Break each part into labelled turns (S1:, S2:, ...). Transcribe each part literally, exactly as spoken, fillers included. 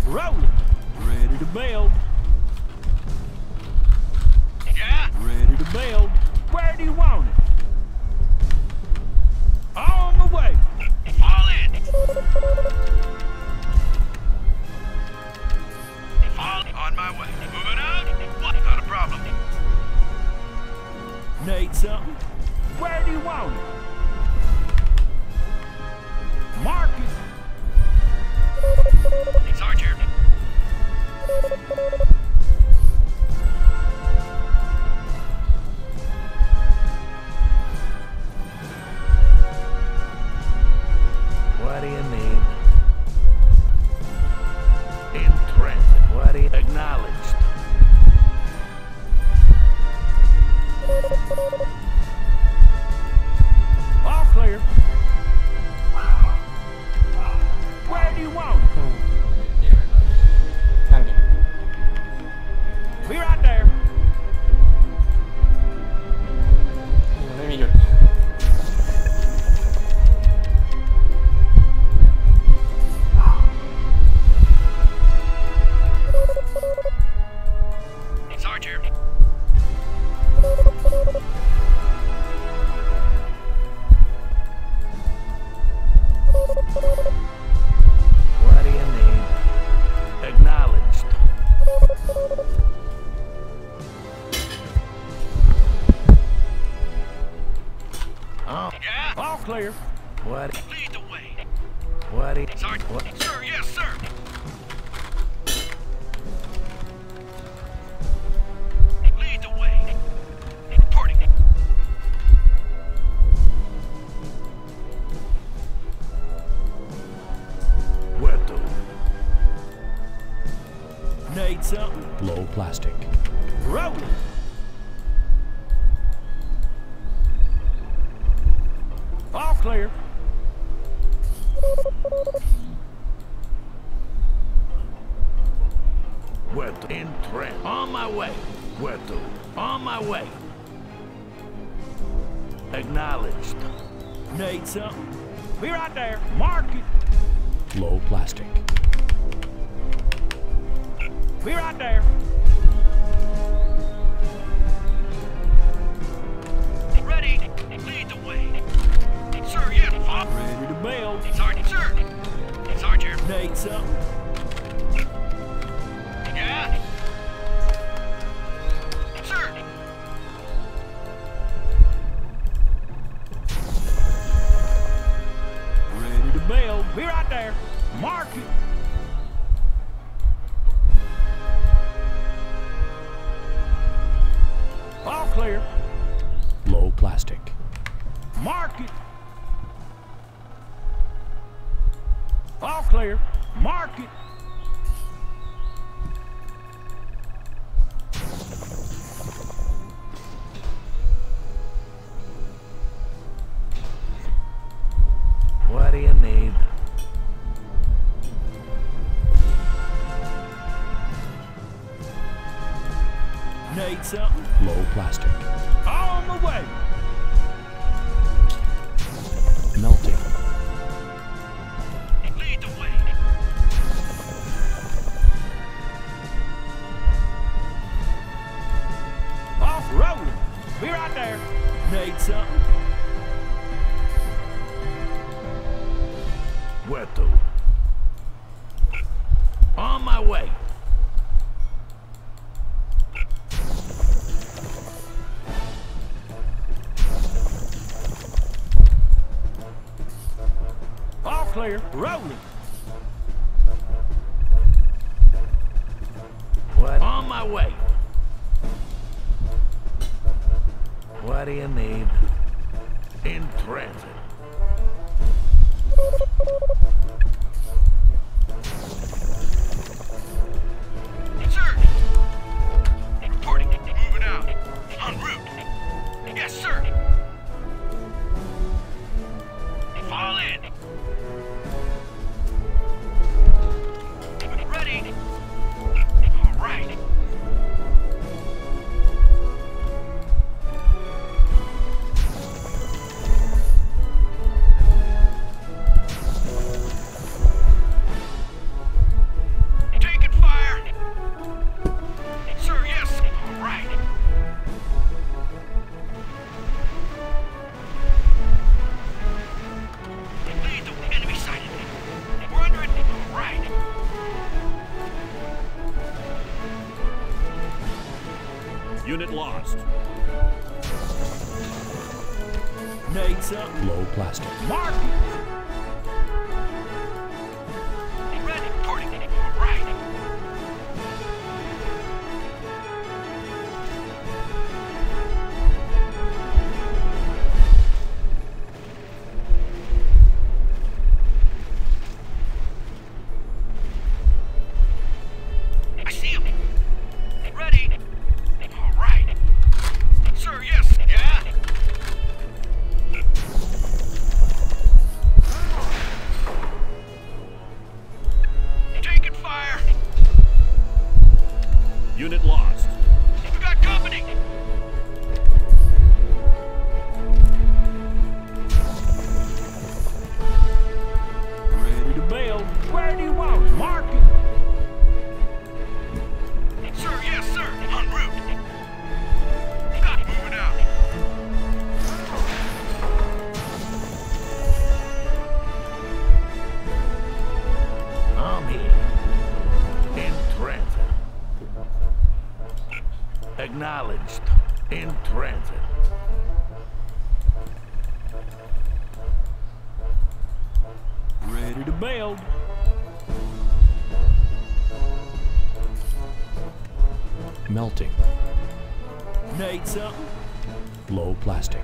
S1: Rolling. Ready to build.
S2: Yeah?
S1: Ready to build. Where do you want it? On the way.
S2: Fall in. Fall on my way. Moving out? What? Not a problem.
S1: Need something? Where do you want it? Mark it.
S2: Sergeant.
S3: What do you need? In transit. What do you acknowledged?
S1: All clear. Where do you want it? Be right there.
S4: ไม่มีหยุด
S2: Sergeant.
S3: What do you need? Acknowledged. Oh,
S2: Yeah?
S1: All clear.
S3: what?
S2: Lead the way.
S3: What do you?
S2: Sergeant.
S3: What?
S2: Sir, yes, sir. Lead the way. Reporting.
S3: Where to?
S1: Need something?
S5: Low plastic.
S1: Rolling. All clear.
S3: Where to? In transit. On my way. Where to? On my way. Acknowledged.
S1: Need something? Be right there. Mark it.
S5: Low plastic.
S1: Be right there.
S2: Ready. Lead the way. Sir, yes. Fall.
S1: Ready to build.
S2: Sergeant, sir. Sergeant.
S1: Need something?
S2: Yeah? Sir.
S1: Ready to build. Be right there. Mark it. All clear.
S5: Low plastic.
S1: Mark it. All clear. Mark it.
S3: What do you need?
S1: Need something?
S5: Low plastic.
S1: On the way.
S5: Melting.
S2: Lead the way.
S1: Off rolling. Be right there. Need something?
S3: Where to? On my way.
S1: All clear. Rolling.
S3: What? On my way. What do you need? In transit.
S2: Sir. Reporting. Moving out. En route. Yes, sir. Fall in. Ready. All right.
S1: Unit lost. Need something?
S5: Low plastic.
S1: Mark it.
S2: Ready. Reporting. All right. I see him. Ready. All right. Sir, yes. Yeah. Taking fire.
S1: Unit lost.
S2: We got company.
S1: Ready to build. Where do you want it? Mark it.
S2: Sir, yes, sir. En route. Got moving out.
S3: I'm here. In transit. Acknowledged. In transit.
S1: Ready to build.
S5: Melting.
S1: Need something?
S5: Low plastic.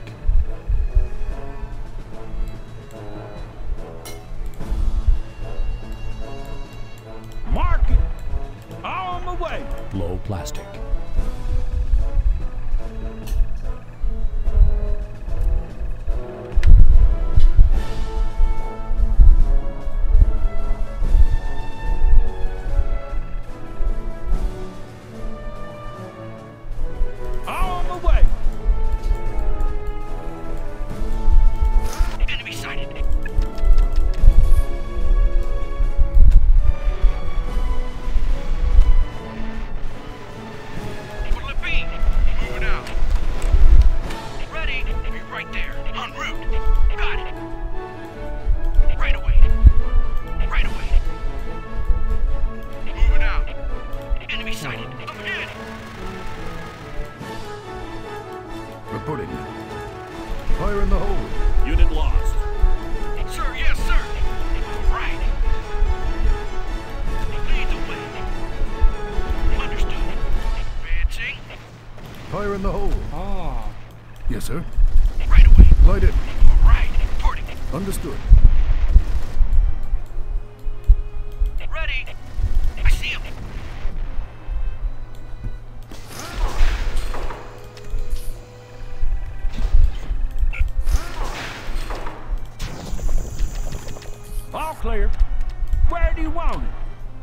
S1: Mark it. On my way.
S5: Low plastic.
S1: On my way.
S2: Enemy sighted. What'll it be? Moving out. Ready. Be right there. En route. Got it. Right away. Right away. Moving out. Enemy sighted. Up ahead.
S3: Reporting. Fire in the hole.
S1: Unit lost.
S2: Sir, yes, sir. All right. Lead the way. Understood. Advancing.
S3: Fire in the hole.
S4: Ah.
S3: Yes, sir.
S2: Right away.
S3: Light it.
S2: All right. Reporting.
S3: Understood.
S2: Ready. I see him.
S1: All clear. Where do you want it?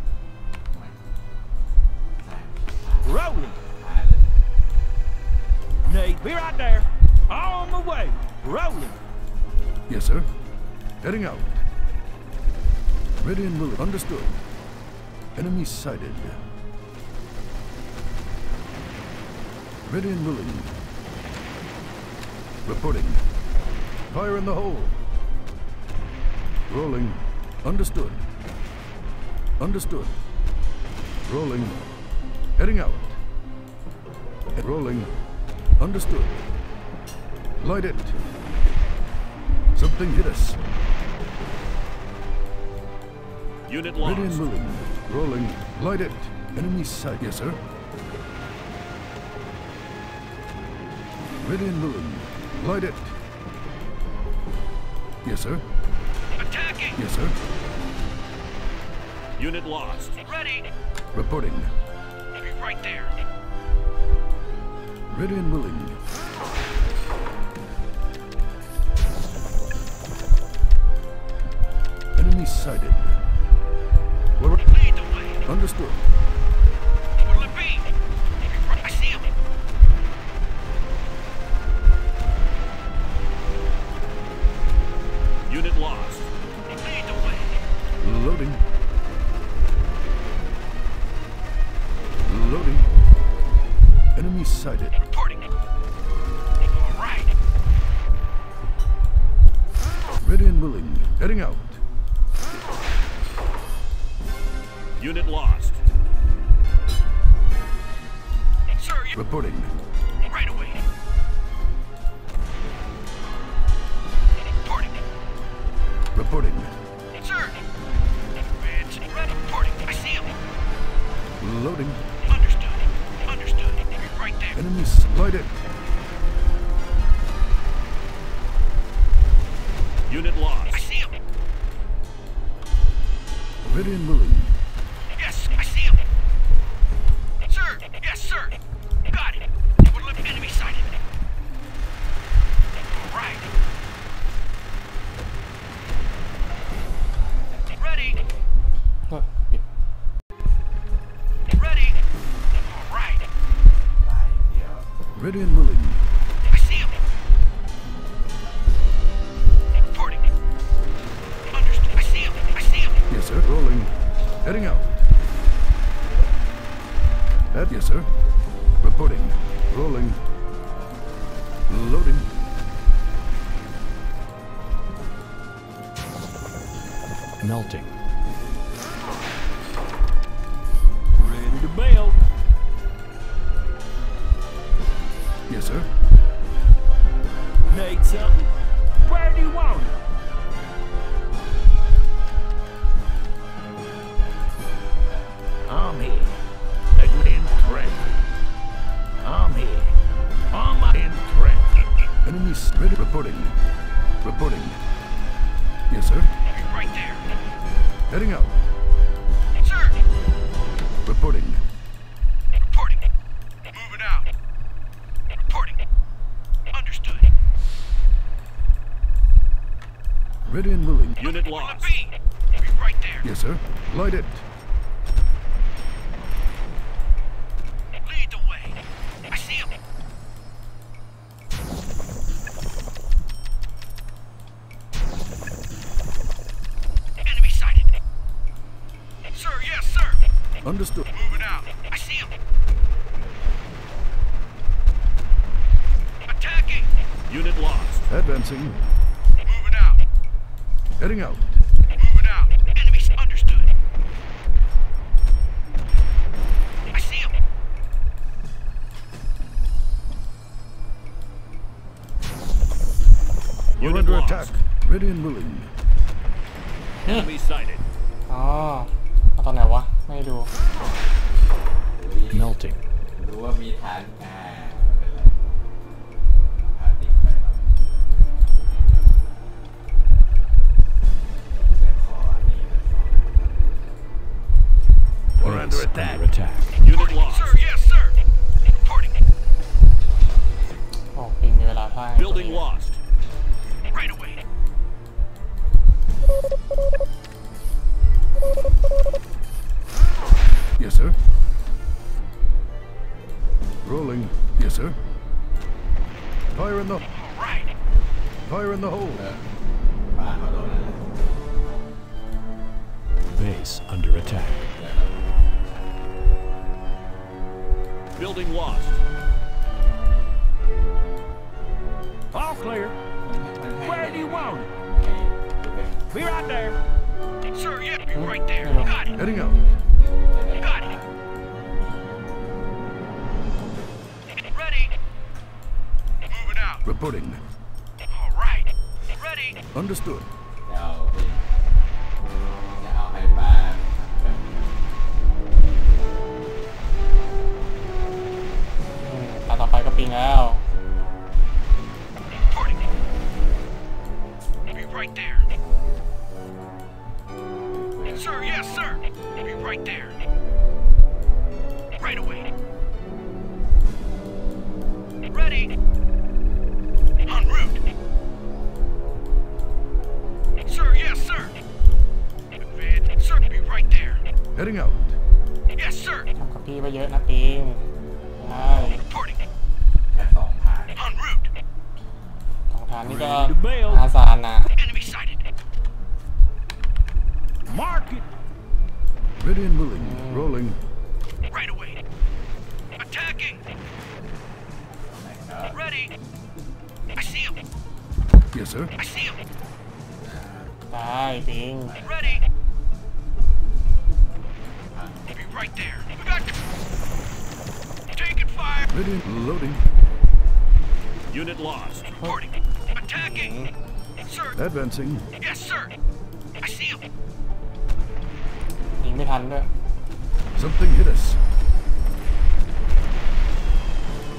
S1: Rolling. Need. Be right there. On my way. Rolling.
S3: Yes, sir. Heading out. Ready and willing. Understood. Enemy sighted. Ready and willing. Reporting. Fire in the hole. Rolling. Understood. Understood. Rolling. Heading out. Rolling. Understood. Light it. Something hit us.
S1: Unit
S3: Ready and
S1: lost.
S3: willing. Rolling. Light it. Enemy sight. Yes, sir. Ready and willing. Light it. Yes, sir.
S2: Attacking.
S3: Yes, sir.
S1: Unit lost.
S2: Ready.
S3: Reporting.
S2: Be right there.
S3: Ready and willing. Enemy sighted. We're
S2: Lead the way.
S3: understood.
S2: What'll it be? I see him.
S1: Unit lost.
S2: Lead the way.
S3: Loading. Loading. Enemy sighted.
S2: Reporting. All right.
S3: Ready and willing. Heading out.
S1: Unit lost.
S2: Sir, you...
S3: Reporting.
S1: Unit lost.
S2: I see him.
S3: Ready and willing.
S2: Yes, I see him. Sir, yes, sir. Got it. Would lift enemy sighted. All right. Ready.
S4: เฮ้ยปิด
S2: Ready. All right.
S3: Ready and willing.
S2: I see him. Reporting. Understood. I see him. I see him.
S3: Yes, sir. Rolling. Heading out. That, yes, sir. Reporting. Rolling. Loading.
S5: Melting.
S1: Ready to build.
S3: Yes, sir.
S1: Need something? Where do you want it?
S3: I'm here. Again, threat. I'm here. I'm in threat. Enemies ready. Reporting. Reporting. Yes, sir.
S2: I'll be right there.
S3: Heading out.
S2: Sir.
S3: Reporting.
S2: Reporting. Moving out. Reporting. Understood.
S3: Ready and willing.
S1: Unit
S2: Will it
S1: lost.
S2: be? I'll be right there.
S3: Yes, sir. Light it.
S2: Lead the way. I see him. Enemy sighted. Sir, yes, sir.
S3: Understood.
S2: Moving out. I see him. Attacking.
S1: Unit lost.
S3: Advancing.
S2: Moving out.
S3: Heading out.
S2: Moving out. Enemies understood. I see him.
S3: We're
S1: Unit
S3: under
S1: lost.
S3: attack. Ready and willing.
S1: Enemy sighted.
S4: อ๋อเอาตอนไหนวะ ไม่ดู
S5: Melting.
S6: รู้ว่ามีฐานอ่าเป็นไรฐานติดไปแล้วแต่ขออันนี้เลยขอ
S3: We're under
S5: Base
S3: attack.
S5: under attack.
S1: Unit lost.
S2: Sir, yes, sir. Reporting.
S4: โอ้ปิงมีเวลาท่าให้
S1: Building lost.
S2: Right away.
S3: Yes, sir. Rolling. Yes, sir. Fire in the
S2: All right.
S3: fire in the hole.
S6: บ้านเขาโดนอะไร
S5: Base under attack.
S1: Building lost. All clear. Where do you want it? Be right there.
S2: Sir, yeah, be right there. Got it.
S3: Heading out.
S2: Got it. Ready. Moving out.
S3: Reporting.
S2: All right. Ready.
S3: Understood.
S6: จะเอาไปจะเอาให้ป้า
S4: อืมตาต่อไปก็ปิงแล้ว
S2: Reporting. Be right there. Sir, yes, sir. Be right there. Right away. Ready. En route. Sir, yes, sir. Advance. Sir, be right there.
S3: Heading out.
S2: Yes, sir.
S4: ทำกับพี่ไปเยอะนะปิงใช่
S2: Reporting.
S6: แค่สองฐาน
S2: En route.
S4: สองฐานนี่ก็
S1: Ready to build.
S4: อาซานนะ
S2: Enemy sighted.
S1: Mark it.
S3: Ready and willing. Rolling.
S2: Right away. Attacking. Ready. I see him.
S3: Yes, sir.
S2: I see him.
S4: ได้ปิง
S2: Ready. Be right there. We got. Taking fire.
S3: Ready. Loading.
S1: Unit lost.
S2: Reporting. Attacking. Sir.
S3: Advancing.
S2: Yes, sir. I see him.
S4: ยิงไม่ทันด้วย
S3: Something hit us.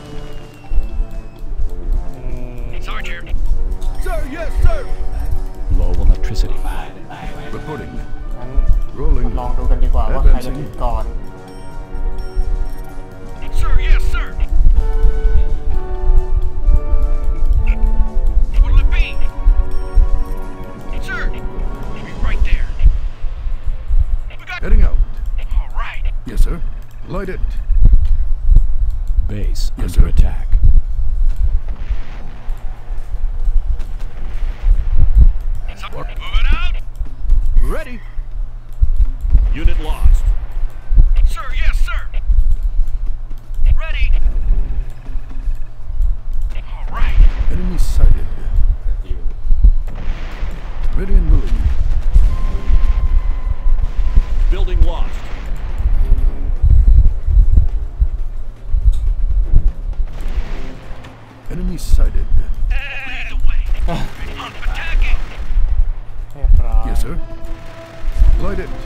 S4: อืม
S2: Sergeant.
S3: Sir, yes, sir.
S4: ลองดูกันดีกว่าว่าใครจะถึงก่อน
S2: Sir, yes, sir. What'll it be? Sir, be right there. We got.
S3: Heading out.
S2: All right.
S3: Yes, sir. Light it.
S5: Base
S3: Yes,
S5: under
S3: sir.
S5: attack.
S2: So, moving out.
S3: Ready. Unit lost.
S2: Sir, yes, sir. Ready. All right.
S3: Enemy sighted.
S6: สกิล
S3: Ready and willing.
S5: Building lost.
S3: Enemy sighted.
S2: Lead the way. On attacking.
S4: เรียบร้อย
S3: Yes, sir. Light it.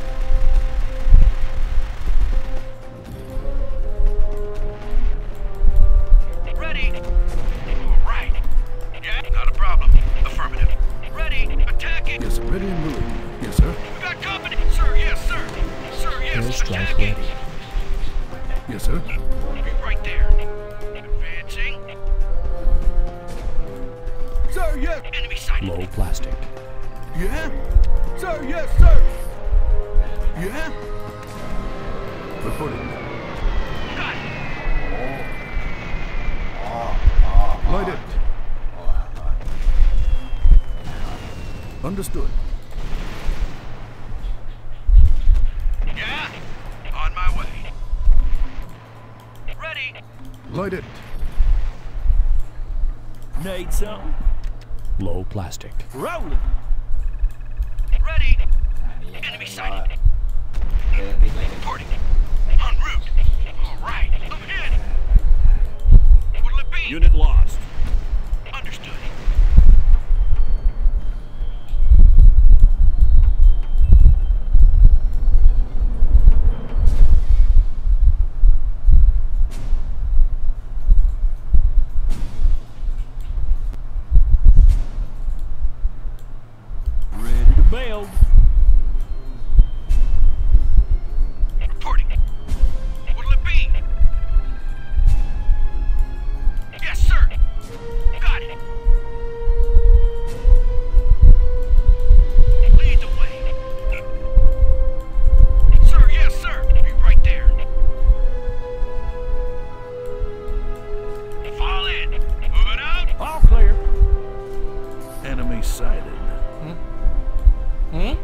S2: Ready. All right. Yeah, not a problem. Affirmative. Ready. Attacking.
S3: Yes, ready and willing. Yes, sir.
S2: We got company. Sir, yes, sir. Sir, yes.
S5: Airstrike
S2: Attacking.
S5: ready.
S3: Yes, sir.
S2: Be right there. Advancing.
S3: Sir, yes.
S2: Enemy sighted.
S5: Low plastic.
S3: Yeah. Sir, yes, sir. Yeah. Reporting.
S2: Got it.
S6: อ๋ออ๋ออ๋อ
S3: Light it.
S6: อ๋ออ๋อ
S3: Understood.
S2: Yeah. On my way. Ready.
S3: Light it.
S1: Need something?
S5: Low plastic.
S1: Rolling.
S2: Ready.
S6: อันนี้ยังไง
S2: Enemy
S6: ก็
S2: sighted.
S6: เดินติดอะไรกัน
S2: Reporting. En route. All right. I'm in. What'll it be?
S5: Unit lost.
S2: Understood.
S1: Ready to build.
S2: Reporting. What'll it be? Yes, sir. Got it. Lead the way. Sir, yes, sir. Be right there. Fall in. Moving out.
S1: All clear.
S3: Enemy sighted.
S4: หืม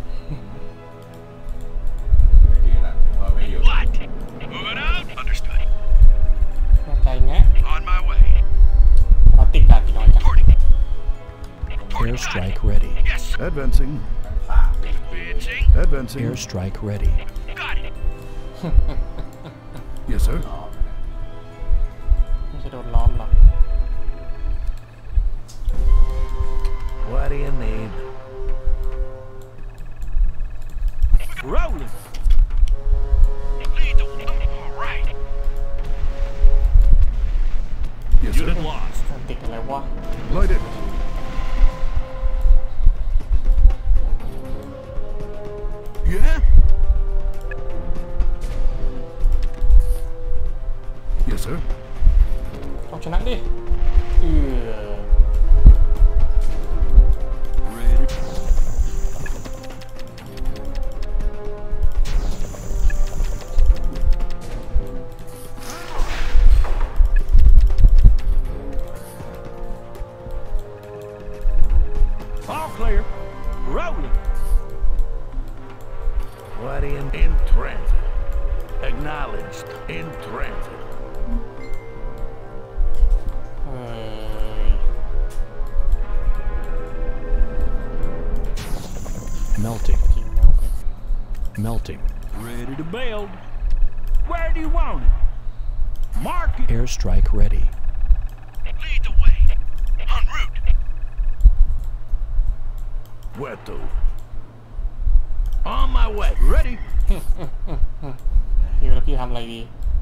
S6: ไม่ดีละผมว่าไม่อยู่
S2: What? Moving out. Understood.
S4: แน่ใจไง
S2: On my way.
S4: เราติดด่านกี่น้อยจัง
S2: Reporting. Reporting. Got it.
S5: Airstrike ready.
S2: Yes, sir.
S3: Advancing.
S6: สามปี
S2: Advancing.
S3: Advancing.
S5: Airstrike ready.
S2: Got it.
S3: Yes, sir.
S6: ล้อม
S4: ไม่ใช่โดนล้อมหรอก
S3: What do you need?
S1: Rolling.
S2: Lead the way. All right.
S3: Yes,
S5: Unit
S3: sir.
S5: lost.
S4: มันติดอะไรวะ
S3: Light it. Yeah. Yes, sir.
S4: ต้องชนะดิเออ
S1: Ready. All clear. Rolling.
S3: What do you
S5: In transit. Acknowledged. In transit.
S4: เฮ้ย
S5: Melting.
S4: จริงแล้วกัน
S5: Melting.
S1: Ready to build. Where do you want it? Mark it.
S5: Airstrike ready.
S2: Lead the way. En route.
S3: Where to?
S5: On my way.
S3: Ready?
S4: พี่แล้วพี่ทำอะไรดี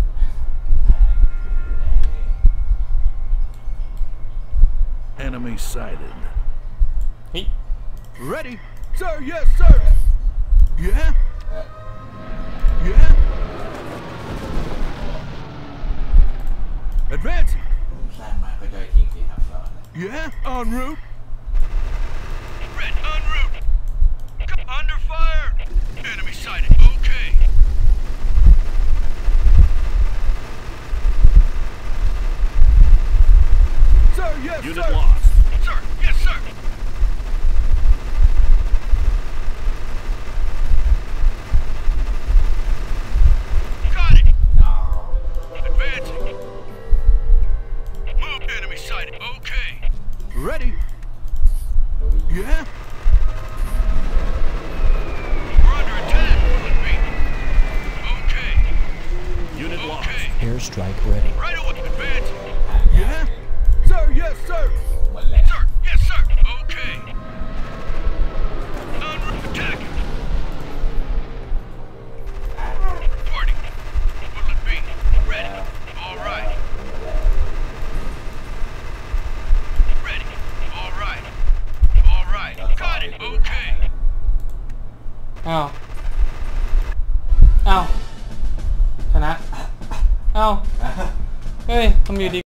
S3: Enemy sighted.
S4: เฮ้ย
S3: Ready? Sir, yes, sir. Yeah?
S1: Yeah? Advancing.
S6: สั้นมาก็ย่อยทิ้งสิครับรอเลย
S1: Yeah? En route.
S2: Red, en route. C- Under fire. Enemy sighted. Okay.
S1: Sir, yes,
S3: Unit
S1: sir.
S3: lost.
S2: Sir, yes, sir. Got it.
S6: อ๋อ
S2: Advancing. Move, enemy sighted. Okay.
S1: Ready.
S6: ดูดิ
S1: Yeah?
S2: We're under attack. Let me. Okay.
S3: Unit lost.
S2: Okay.
S5: Airstrike ready.
S2: Right away. Advancing.
S6: ห่างยาก
S1: Yeah? Sir, yes, sir.
S6: หมดแล้ว
S2: Sir, yes, sir. Okay. En route. Attacking. Reporting. What'll it be? Ready. All right. Ready. All right. All right. Got it. Okay.
S4: อ้าวอ้าวชนะอ้าวเฮ้ยทำอยู่ดี